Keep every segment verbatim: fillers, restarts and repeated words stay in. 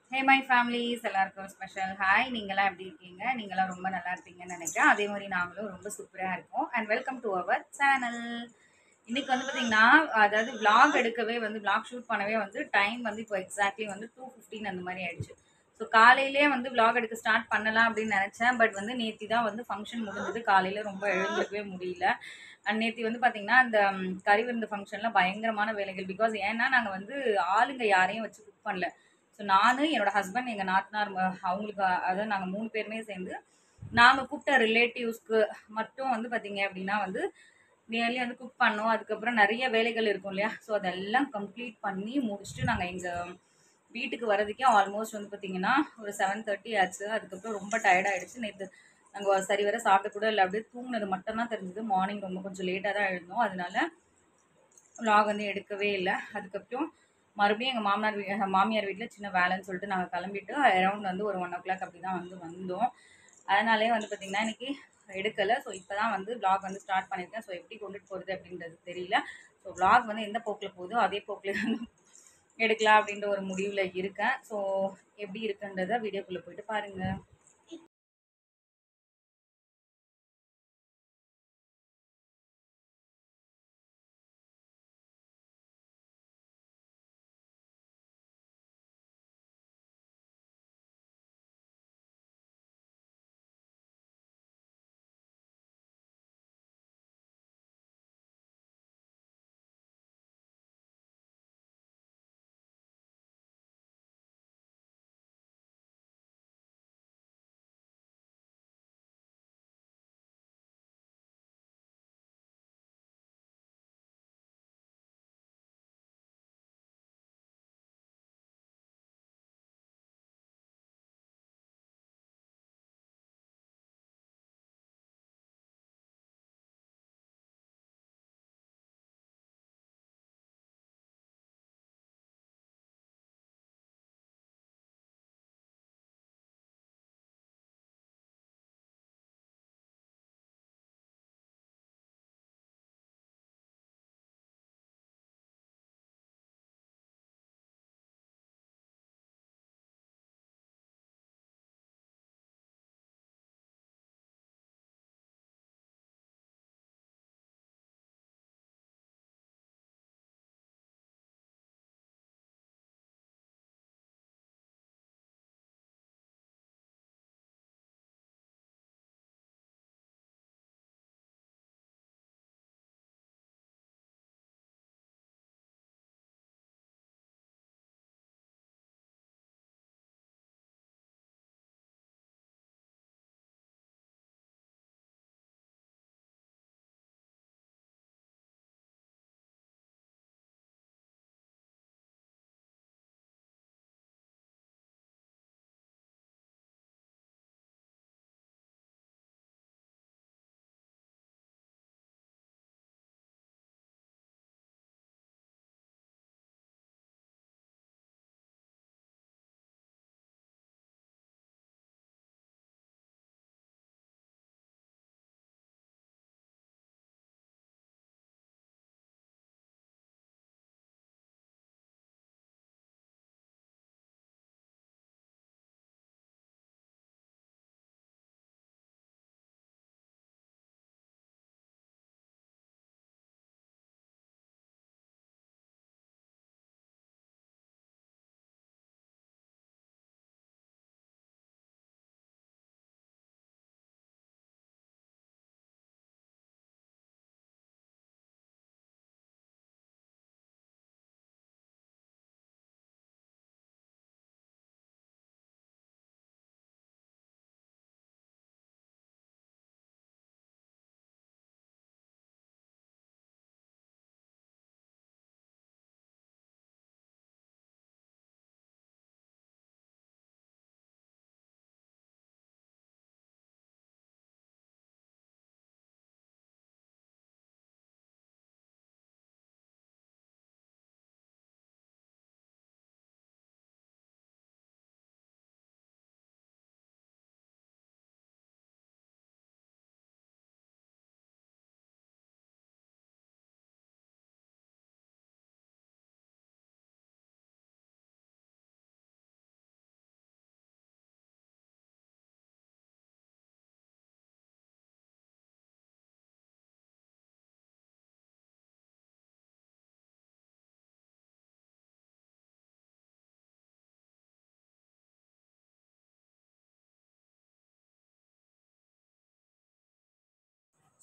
Hey my families எல்லாருக்கும் special hi. நீங்களாம் எப்படி இருக்கீங்க? நீங்களாம் ரொம்ப நல்லா இருப்பீங்கன்னு நினைக்கிறேன். அதே மாதிரி நாங்களும் ரொம்ப சூப்பராக இருக்கோம். And welcome to our channel. இன்னைக்கு வந்து பார்த்தீங்கன்னா, அதாவது vlog எடுக்கவே வந்து vlog ஷூட் பண்ணவே வந்து டைம் வந்து இப்போ எக்ஸாக்ட்லி வந்து டூ ஃபிஃப்டீன் அந்த மாதிரி ஆயிடுச்சு. ஸோ காலையிலே வந்து vlog எடுக்க ஸ்டார்ட் பண்ணலாம் அப்படின்னு நினச்சேன். பட் வந்து நேத்தி தான் வந்து ஃபங்க்ஷன் முடிஞ்சது. காலையில் ரொம்ப எழுந்திருக்கவே முடியல. அண்ட் நேத்தி வந்து பார்த்தீங்கன்னா, அந்த ம், கறி விருந்து ஃபங்க்ஷனில் பயங்கரமான வேலைகள். பிகாஸ் ஏன்னா நாங்கள் வந்து ஆளுங்க யாரையும் வச்சு குக் பண்ணல. ஸோ நானு, என்னோட ஹஸ்பண்ட், எங்கள் நாத்தனார் ம அவங்களுக்கு அ- அதாவது நாங்கள் மூணு பேருமே சேர்ந்து நாங்கள் கூப்பிட்ட ரிலேட்டிவ்ஸ்க்கு மட்டும் வந்து பார்த்தீங்க அப்படின்னா வந்து நியர்லி வந்து குக் பண்ணோம். அதுக்கப்புறம் நிறைய வேலைகள் இருக்கும் இல்லையா? ஸோ அதெல்லாம் கம்ப்ளீட் பண்ணி முடிச்சுட்டு நாங்கள் எங்கள் வீட்டுக்கு வரதுக்கே ஆல்மோஸ்ட் வந்து பார்த்தீங்கன்னா ஒரு செவன் தேர்ட்டி ஆச்சு. அதுக்கப்புறம் ரொம்ப டயர்ட் ஆயிடுச்சு. நேற்று நாங்கள் சரி வர சாப்பிட கூட இல்லை, அப்படியே தூங்குனது மட்டும்தான் தெரிஞ்சது. மார்னிங் ரொம்ப கொஞ்சம் லேட்டாக தான் எழுந்தோம். அதனால vlog வந்து எடுக்கவே இல்லை. அதுக்கப்புறம் மறுபடியும் எங்கள் மாமனார் வீ மாமியார் வீட்டில் சின்ன வேலைன்னு சொல்லிட்டு நாங்கள் கிளம்பிட்டு அரௌண்ட் வந்து ஒரு ஒன் ஓ கிளாக் அப்படி தான் வந்து வந்தோம். அதனாலே வந்து பார்த்திங்கன்னா இன்னைக்கு எடுக்கலை. ஸோ இப்போ தான் வந்து vlog வந்து ஸ்டார்ட் பண்ணியிருக்கேன். ஸோ எப்படி கொண்டுட்டு போகிறது அப்படின்றது தெரியல. ஸோ vlog வந்து எந்த போக்கில் போகுதோ அதே போக்கில் வந்து எடுக்கலாம் அப்படின்ற ஒரு முடிவில் இருக்கேன். ஸோ எப்படி இருக்குன்றத வீடியோக்குள்ளே போயிட்டு பாருங்கள்.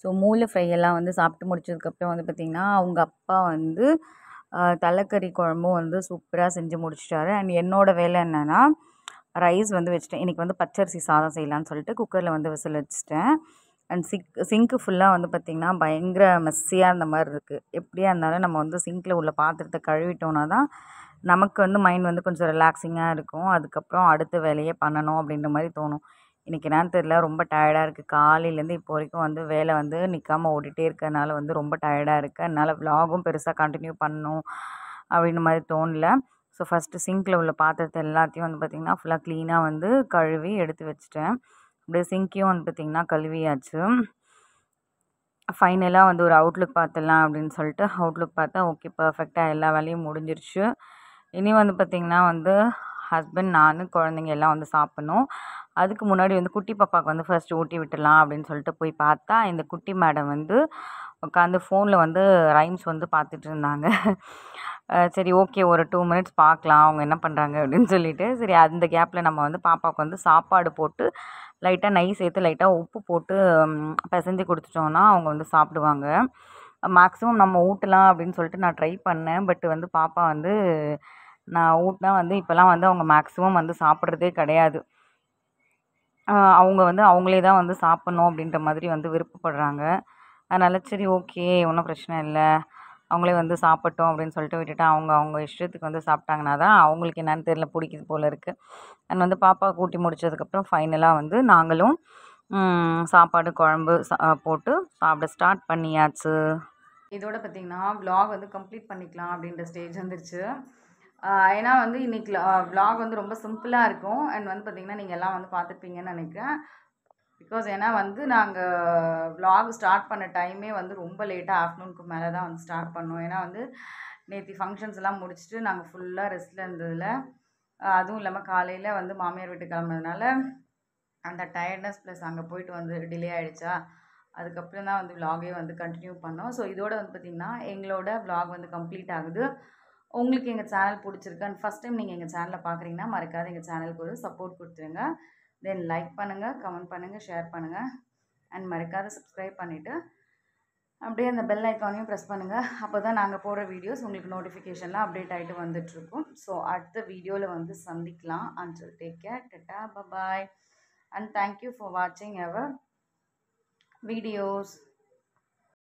ஸோ மூளை ஃப்ரை எல்லாம் வந்து சாப்பிட்டு முடிச்சதுக்கப்புறம் வந்து பார்த்திங்கன்னா அவங்க அப்பா வந்து தலைக்கறி குழம்பும் வந்து சூப்பராக செஞ்சு முடிச்சிட்டாரு. அண்ட் என்னோடய வேலை என்னென்னா ரைஸ் வந்து வச்சுட்டேன். இன்றைக்கி வந்து பச்சரிசி சாதம் செய்யலான்னு சொல்லிட்டு குக்கரில் வந்து விசில் வச்சுட்டேன். அண்ட் சிங்க் சிங்க்கு ஃபுல்லாக வந்து பார்த்திங்கன்னா பயங்கர மெஸ்ஸியாக இருந்த மாதிரி இருக்குது. எப்படியா இருந்தாலும் நம்ம வந்து சிங்க்கில் உள்ள பாத்திரத்தை கழுவிட்டோன்னா தான் நமக்கு வந்து மைண்ட் வந்து கொஞ்சம் ரிலாக்ஸிங்காக இருக்கும். அதுக்கப்புறம் அடுத்த வேலையே பண்ணணும் அப்படின்ற மாதிரி தோணும். இன்றைக்கி என்னன்னு தெரியல, ரொம்ப டயர்டாக இருக்குது. காலையிலேருந்து இப்போ வரைக்கும் வந்து வேலை வந்து நிற்காமல் ஓடிட்டே இருக்கிறதுனால வந்து ரொம்ப டயர்டாக இருக்குது. அதனால் விலாகும் பெருசாக கண்டினியூ பண்ணணும் அப்படின்ற மாதிரி தோணல. ஸோ ஃபஸ்ட்டு சிங்க்கில் உள்ள பாத்திரத்தை எல்லாத்தையும் வந்து பார்த்திங்கன்னா ஃபுல்லாக க்ளீனாக வந்து கழுவி எடுத்து வச்சுட்டேன். அப்படியே சிங்க்கையும் வந்து பார்த்திங்கன்னா கழுவியாச்சு. ஃபைனலாக வந்து ஒரு அவுட்லுக் பார்த்துடலாம் அப்படின்னு சொல்லிட்டு அவுட்லுக் பார்த்தா ஓகே, பர்ஃபெக்டாக எல்லா வேலையும் முடிஞ்சிருச்சு. இனி வந்து பார்த்திங்கன்னா வந்து ஹஸ்பண்ட், நான், குழந்தைங்க எல்லாம் வந்து சாப்பிட்ணும். அதுக்கு முன்னாடி வந்து குட்டி பாப்பாவுக்கு வந்து ஃபர்ஸ்ட் ஊட்டி விட்டுடலாம் அப்படின்னு சொல்லிட்டு போய் பார்த்தா இந்த குட்டி மேடம் வந்து உட்காந்து ஃபோனில் வந்து ரைம்ஸ் வந்து பார்த்துட்டு இருந்தாங்க. சரி ஓகே, ஒரு டூ மினிட்ஸ் பார்க்கலாம் அவங்க என்ன பண்ணுறாங்க அப்படின்னு சொல்லிட்டு, சரி அந்த கேப்பில் நம்ம வந்து பாப்பாவுக்கு வந்து சாப்பாடு போட்டு லைட்டாக நெய் சேர்த்து லைட்டாக உப்பு போட்டு பிசைஞ்சு கொடுத்துட்டோன்னா அவங்க வந்து சாப்பிடுவாங்க. மேக்ஸிமம் நம்ம ஊட்டலாம் அப்படின்னு சொல்லிட்டு நான் ட்ரை பண்ணேன். பட் வந்து பாப்பா வந்து நான் ஊட்டினா வந்து இப்போலாம் வந்து அவங்க மேக்ஸிமம் வந்து சாப்பிட்றதே கிடையாது. அவங்க வந்து அவங்களே தான் வந்து சாப்பிட்ணும் அப்படின்ற மாதிரி வந்து விருப்பப்படுறாங்க. அதனால் சரி ஓகே, ஒன்றும் பிரச்சனை இல்லை, அவங்களே வந்து சாப்பிட்டோம் அப்படின்னு சொல்லிட்டு விட்டுட்டு அவங்க அவங்க இஷ்டத்துக்கு வந்து சாப்பிட்டாங்கன்னா தான் அவங்களுக்கு என்னென்னு தெரியல, பிடிக்குது போல் இருக்குது. அண்ட் வந்து பாப்பாவை கூட்டி முடிச்சதுக்கப்புறம் ஃபைனலாக வந்து நாங்களும் சாப்பாடு குழம்பு சா போட்டு சாப்பிட ஸ்டார்ட் பண்ணியாச்சு. இதோட பார்த்திங்கன்னா விலாக் வந்து கம்ப்ளீட் பண்ணிக்கலாம் அப்படின்ற ஸ்டேஜ் வந்துருச்சு. ஏன்னா வந்து இன்றைக்கி விலாக் வந்து ரொம்ப சிம்பிளாக இருக்கும். அண்ட் வந்து பார்த்திங்கன்னா நீங்கள் எல்லாம் வந்து பார்த்துருப்பீங்கன்னு நினைக்கிறேன். பிகாஸ் ஏன்னா வந்து நாங்கள் விலாக் ஸ்டார்ட் பண்ண டைமே வந்து ரொம்ப லேட்டாக ஆஃப்டர்நூனுக்கு மேலே தான் வந்து ஸ்டார்ட் பண்ணோம். ஏன்னா வந்து நேற்று ஃபங்க்ஷன்ஸ் எல்லாம் முடிச்சுட்டு நாங்கள் ஃபுல்லாக ரெஸ்ட்டில் இருந்ததில், அதுவும் இல்லாமல் காலையில் வந்து மாமியார் வீட்டுக்கு கிளம்புனதுனால அந்த டயர்ட்னஸ் ப்ளஸ் அங்கே போயிட்டு வந்து டிலே ஆகிடுச்சா, அதுக்கப்புறம் தான் வந்து விலாகே வந்து கண்டினியூ பண்ணோம். ஸோ இதோட வந்து பார்த்திங்கன்னா எங்களோட விலாக் வந்து கம்ப்ளீட் ஆகுது. உங்களுக்கு எங்கள் சேனல் பிடிச்சிருக்கு அண்ட் ஃபஸ்ட் டைம் நீங்கள் எங்கள் சேனலில் பார்க்குறீங்கன்னா மறக்காத எங்கள் சேனலுக்கு ஒரு சப்போர்ட் கொடுத்துருங்க. தென் லைக் பண்ணுங்கள், கமெண்ட் பண்ணுங்கள், ஷேர் பண்ணுங்கள் அண்ட் மறக்காத சப்ஸ்கிரைப் பண்ணிவிட்டு அப்படியே அந்த பெல் ஐக்கானையும் ப்ரெஸ் பண்ணுங்கள். அப்போ தான் நாங்கள் போடுற வீடியோஸ் உங்களுக்கு நோட்டிஃபிகேஷன்லாம் அப்டேட் ஆகிட்டு வந்துட்டுருக்கும். ஸோ அடுத்த வீடியோவில் வந்து சந்திக்கலாம். Until take care, tata, bye bye and thank you for வாட்சிங் அவர் வீடியோஸ்.